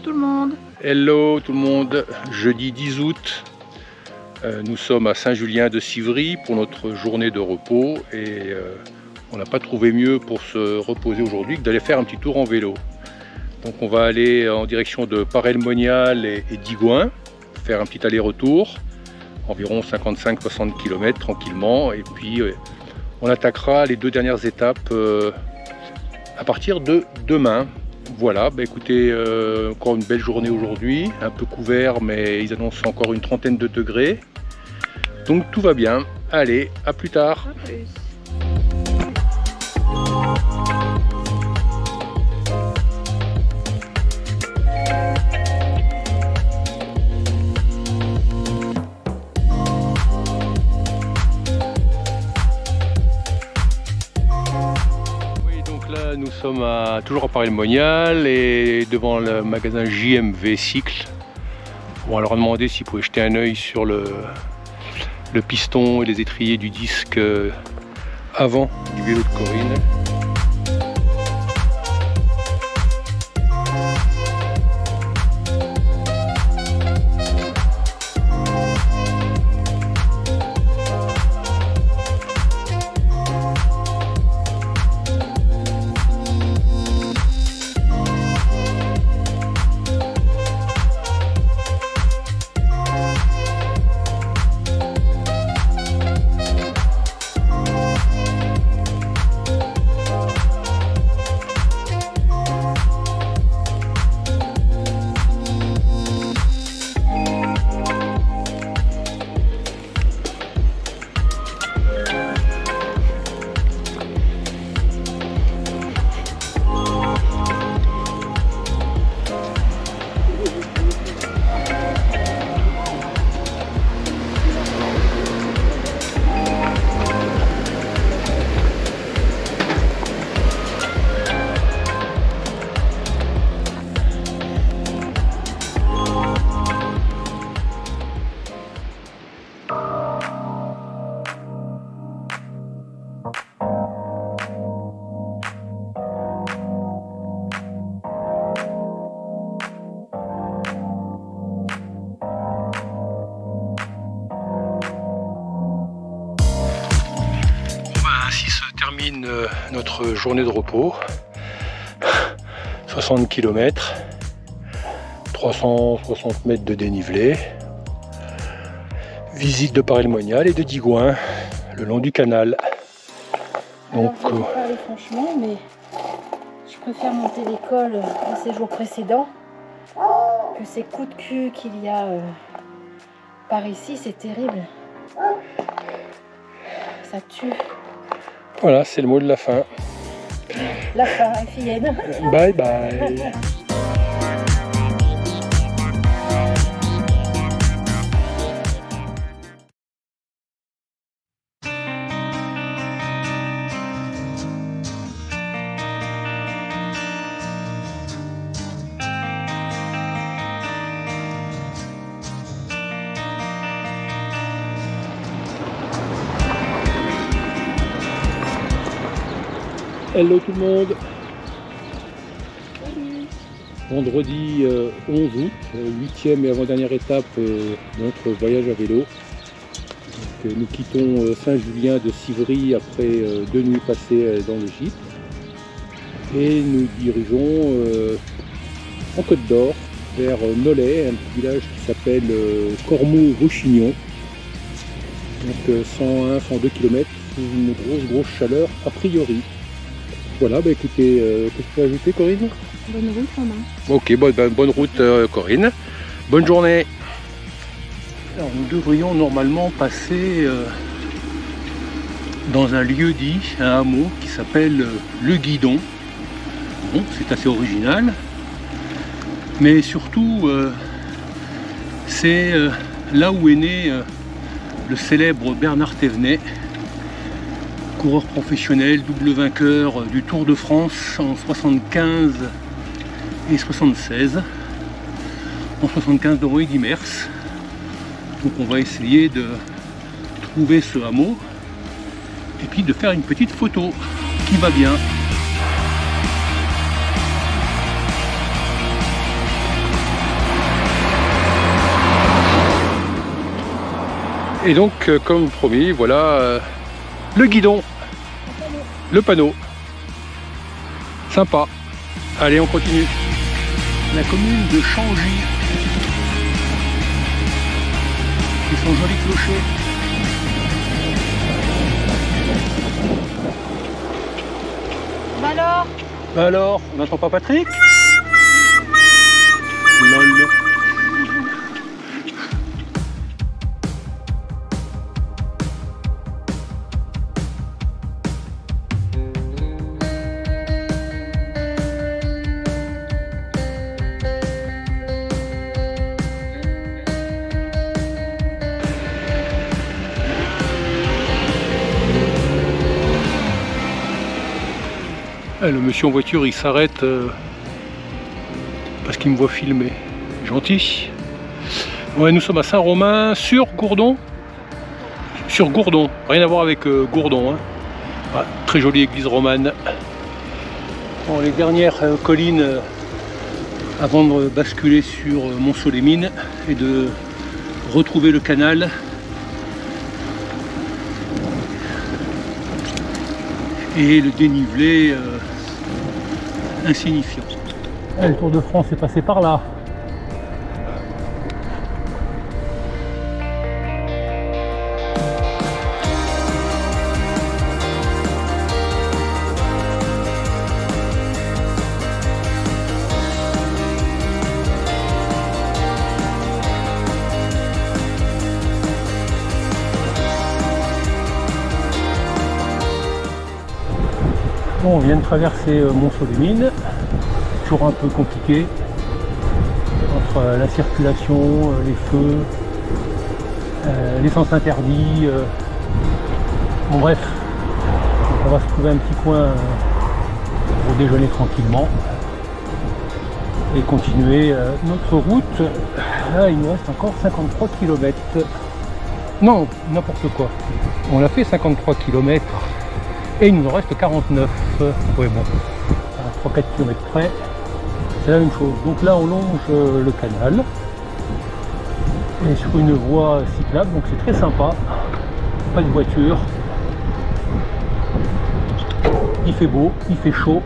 tout le monde. Hello tout le monde, jeudi 10 août, nous sommes à Saint-Julien de Civry pour notre journée de repos et on n'a pas trouvé mieux pour se reposer aujourd'hui que d'aller faire un petit tour en vélo. Donc on va aller en direction de Paray-le-Monial et Digoin, faire un petit aller-retour, environ 55-60 km tranquillement, et puis on attaquera les deux dernières étapes à partir de demain. Voilà, bah écoutez, encore une belle journée aujourd'hui, un peu couvert, mais ils annoncent encore une trentaine de degrés. Donc tout va bien. Allez, à plus tard. À plus. Nous sommes toujours à Paray-le-Monial et devant le magasin JMV Cycle. On leur a demandé s'ils pouvaient jeter un œil sur le piston et les étriers du disque avant du vélo de Corinne. Termine notre journée de repos, 60 km, 360 mètres de dénivelé, visite de Paray-le-Monial et de Digoin, le long du canal. Donc, je vais parler franchement, mais je préfère monter l'école à ces jours précédents que ces coups de cul qu'il y a par ici, c'est terrible. Ça tue. Voilà, c'est le mot de la fin. La fin, FIN. Bye bye. Hello tout le monde. Salut. Vendredi 11 août, 8e et avant-dernière étape de notre voyage à vélo. Donc, nous quittons Saint-Julien de Civry après 2 nuits passées dans le gîte. Et nous dirigeons en Côte d'Or vers Nolay, un petit village qui s'appelle Cormeaux-Vauchignon. Donc 101-102 km sous une grosse chaleur a priori. Voilà, bah écoutez, qu'est-ce que tu peux ajouter, Corinne? Bonne route, Romain. Ok, bonne route, Corinne. Bonne journée. Alors, nous devrions normalement passer dans un lieu-dit, un hameau qui s'appelle Le Guidon. Bon, c'est assez original. Mais surtout, c'est là où est né le célèbre Bernard Thévenet, coureur professionnel, double vainqueur du Tour de France en 75 et 76. En 75 de Roy-Guimers. Donc on va essayer de trouver ce hameau et puis de faire une petite photo qui va bien. Et donc, comme promis, voilà le guidon, le panneau. Sympa. Allez, on continue. La commune de Changy. Et son joli clocher. Bah alors, on n'entend pas Patrick? Lol. Le monsieur en voiture, il s'arrête parce qu'il me voit filmer. Gentil. Ouais, nous sommes à Saint-Romain sur Gourdon. Sur Gourdon, rien à voir avec Gourdon. Hein. Ah, très jolie église romane. Bon, les dernières collines avant de basculer sur Mont-Solémine et de retrouver le canal. Et le dénivelé insignifiant. Le Tour de France est passé par là. Bon, on vient de traverser Mont-Solémine, toujours un peu compliqué entre la circulation, les feux, les sens interdits. Bon, bref, donc on va se trouver un petit coin pour déjeuner tranquillement et continuer notre route. Là, il nous reste encore 53 km. Non, n'importe quoi. On a fait 53 km. Et il nous en reste 49. Ouais, bon, à 3-4 km près, c'est la même chose. Donc là, on longe le canal et sur une voie cyclable, donc c'est très sympa. Pas de voiture. Il fait beau, il fait chaud.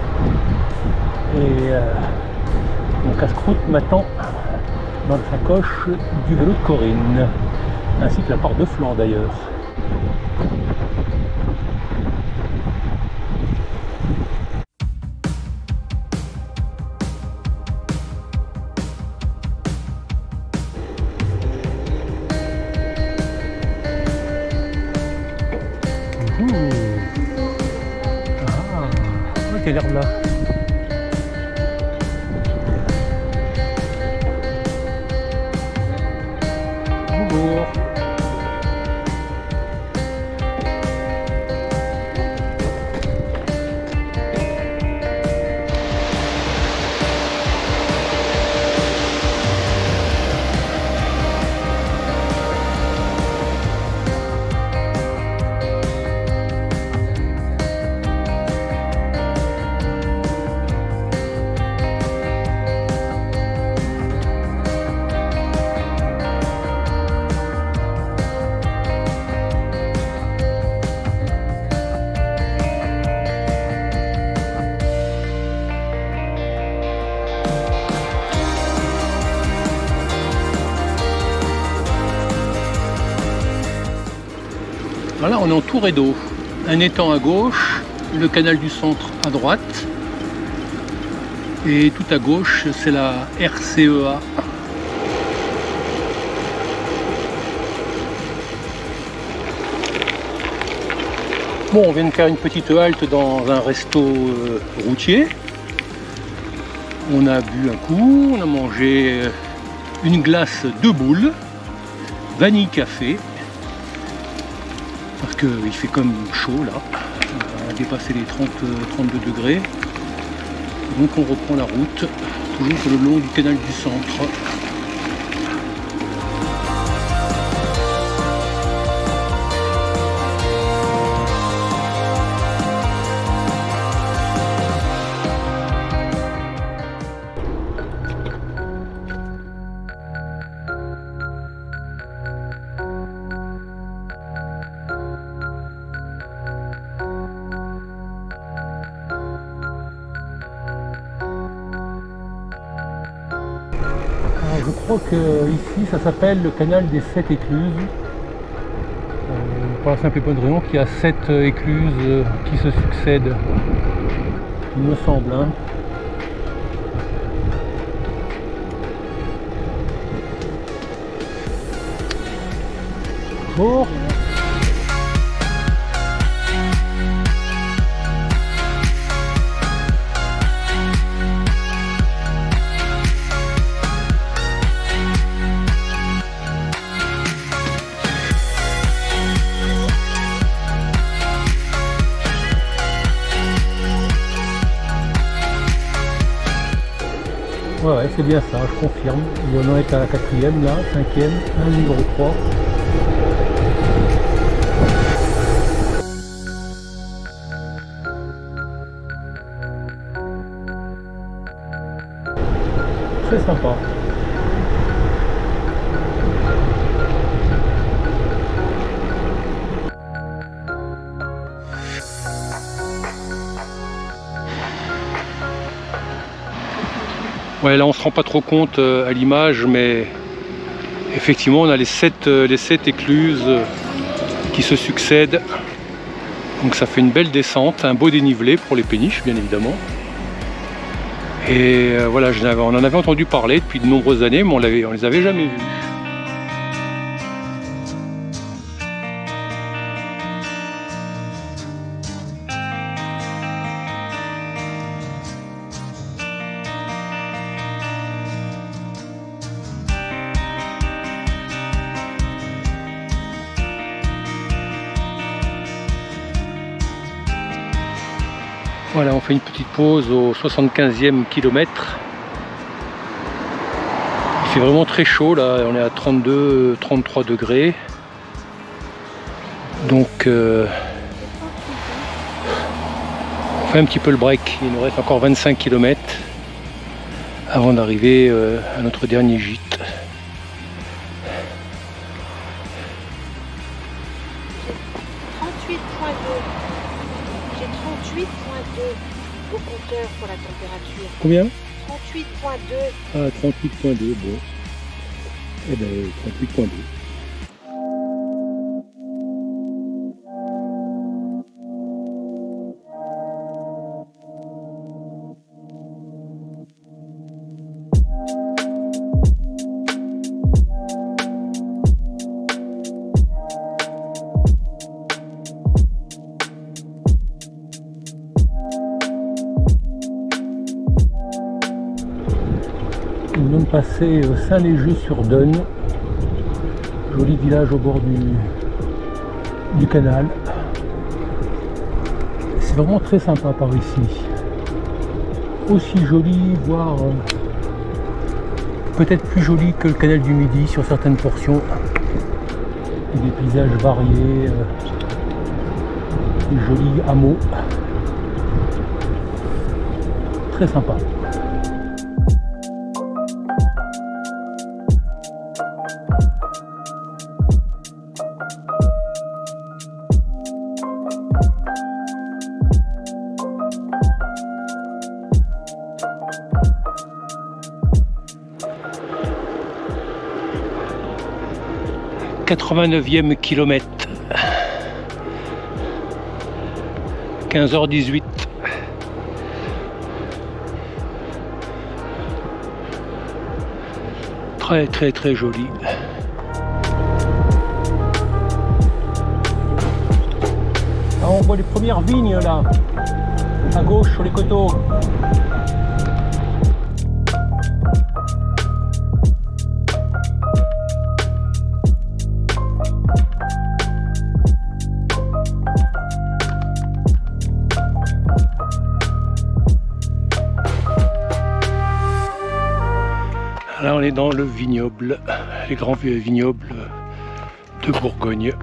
Et mon casse-croûte m'attend dans la sacoche du vélo de Corinne, ainsi que la part de flanc d'ailleurs. Quelle herbe là. Bonjour. Voilà, on est entouré d'eau. Un étang à gauche, le canal du centre à droite. Et tout à gauche, c'est la RCEA. Bon, on vient de faire une petite halte dans un resto routier. On a bu un coup, on a mangé une glace de boule, vanille café. Parce qu'il fait comme chaud là, on a dépassé les 32 degrés. Donc on reprend la route, toujours le long du canal du centre. crois que ici ça s'appelle le canal des 7 écluses. Pour la simple et bonne raison qu'il y a 7 écluses qui se succèdent, il me semble. Hein. Bonjour. Ouais, c'est bien ça, je confirme. Il en est à la 4e, là, 5e, 1 numéro 3. Très sympa. Ouais, là on se rend pas trop compte à l'image, mais effectivement on a les 7 écluses qui se succèdent. Donc ça fait une belle descente, un beau dénivelé pour les péniches bien évidemment. Et voilà, on en avait entendu parler depuis de nombreuses années, mais on les avait jamais vus. Voilà, on fait une petite pause au 75e kilomètre. Il fait vraiment très chaud là, on est à 32-33 degrés. Donc on fait un petit peu le break. Il nous reste encore 25 km avant d'arriver à notre dernier gîte. J'ai 38,2 au compteur pour la température. Combien? 38,2. Ah, 38,2, bon. Eh ben, 38,2. Nous venons de passer Saint-Léger-sur-Dosne, joli village au bord du canal. C'est vraiment très sympa par ici. Aussi joli, voire peut-être plus joli que le canal du Midi sur certaines portions. Et des paysages variés, des jolis hameaux. Très sympa. « 89e kilomètre, 15h18. Très très très joli. Là, on voit les premières vignes là, à gauche sur les coteaux. Là on est dans le vignoble, les grands vignobles de Bourgogne.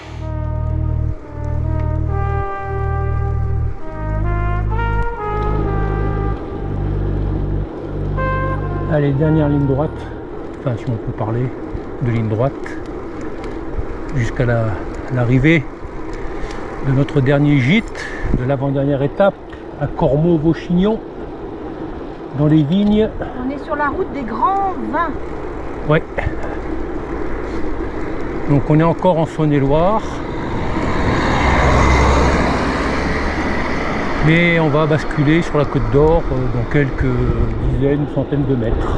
Allez, dernière ligne droite, enfin si on peut parler de ligne droite, jusqu'à l'arrivée de notre dernier gîte, de l'avant-dernière étape à Cormeaux-Vauchignon, dans les vignes. On est sur la route des grands vins. Ouais. Donc on est encore en Saône-et-Loire. Mais on va basculer sur la Côte d'Or dans quelques dizaines, centaines de mètres.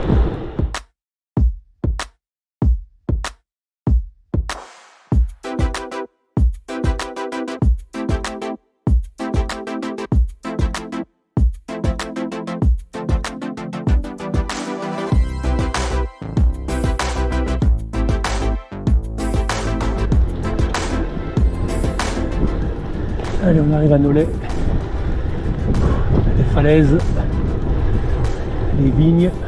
Allez, on arrive à Nolay. Les falaises, les vignes.